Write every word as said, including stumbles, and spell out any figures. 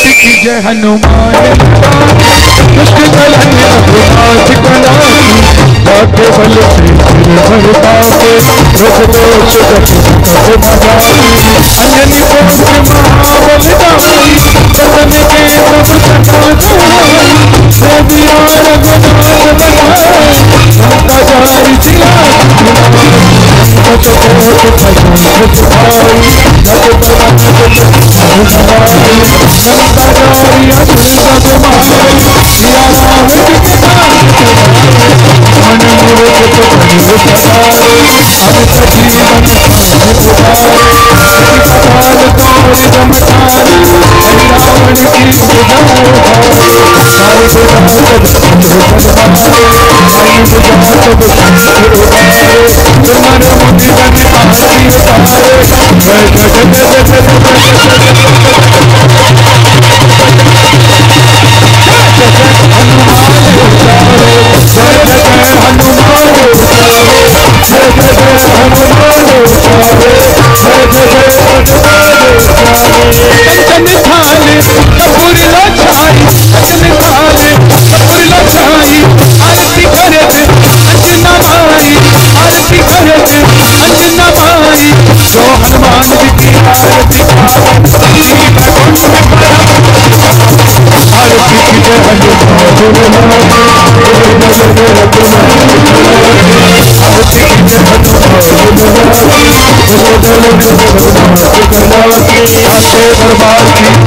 आरती की जय हनुमान दुष्ट दलन रघुनाथ कला जाके बल से सिर भरता के रघुदोष गति अंजनी पुत्र महाबलदाई पवन के मुख सकाधाई रघुनाथ बनाए लंका जारी जिला दरबार की